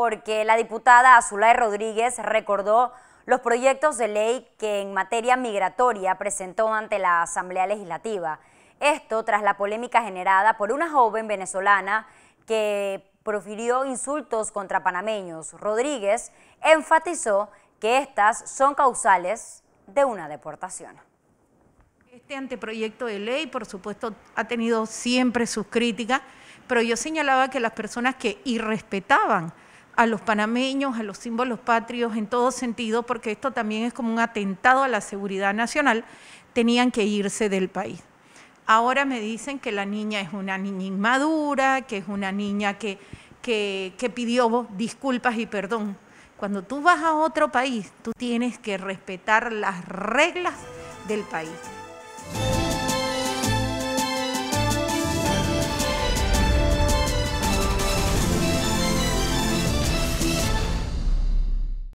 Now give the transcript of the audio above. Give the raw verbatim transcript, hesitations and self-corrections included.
porque la diputada Zulay Rodríguez recordó los proyectos de ley que en materia migratoria presentó ante la Asamblea Legislativa. Esto tras la polémica generada por una joven venezolana que profirió insultos contra panameños. Rodríguez enfatizó que estas son causales de una deportación. Este anteproyecto de ley, por supuesto, ha tenido siempre sus críticas, pero yo señalaba que las personas que irrespetaban a los panameños, a los símbolos patrios en todo sentido, porque esto también es como un atentado a la seguridad nacional, tenían que irse del país. Ahora me dicen que la niña es una niña inmadura, que es una niña que, que, que pidió disculpas y perdón. Cuando tú vas a otro país, tú tienes que respetar las reglas del país.